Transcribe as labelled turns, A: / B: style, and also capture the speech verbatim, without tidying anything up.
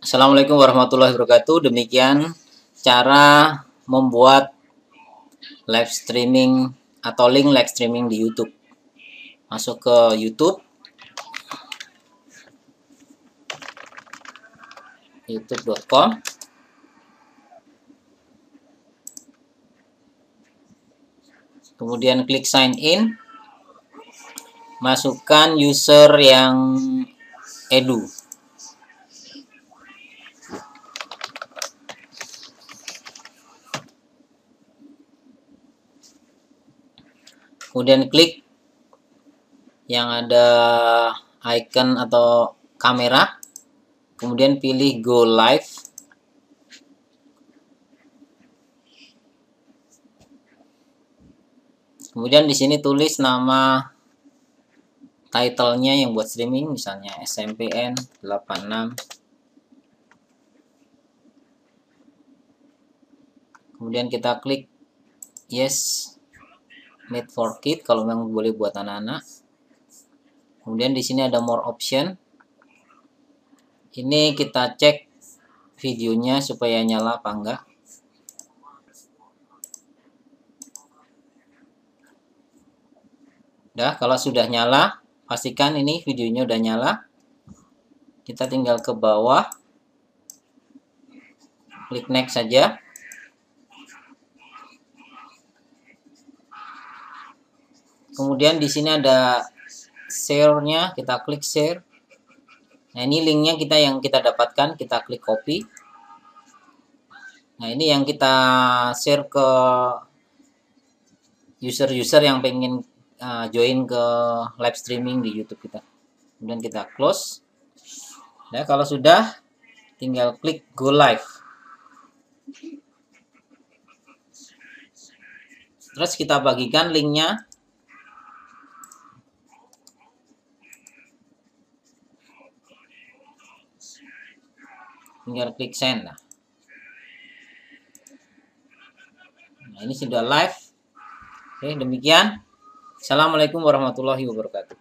A: Assalamualaikum warahmatullahi wabarakatuh. Demikian cara membuat live streaming atau link live streaming di YouTube. Masuk ke YouTube, youtube dot com. Kemudian klik sign in. Masukkan user yang edu. Kemudian klik yang ada icon atau kamera, kemudian pilih go live. Kemudian di sini tulis nama title-nya yang buat streaming, misalnya S M P N delapan enam. Kemudian kita klik yes, made for kid kalau memang boleh buat anak-anak. Kemudian di sini ada more option. Ini kita cek videonya supaya nyala apa enggak. Udah, kalau sudah nyala, pastikan ini videonya udah nyala. Kita tinggal ke bawah, klik next saja. Kemudian di sini ada share-nya, kita klik share. Nah, ini linknya kita yang kita dapatkan, kita klik copy. Nah, ini yang kita share ke user-user yang pengen uh, join ke live streaming di YouTube kita. Kemudian kita close. Nah, kalau sudah, tinggal klik go live. Terus kita bagikan linknya. Tinggal klik send. Nah, ini sudah live. Oke, demikian. Assalamualaikum warahmatullahi wabarakatuh.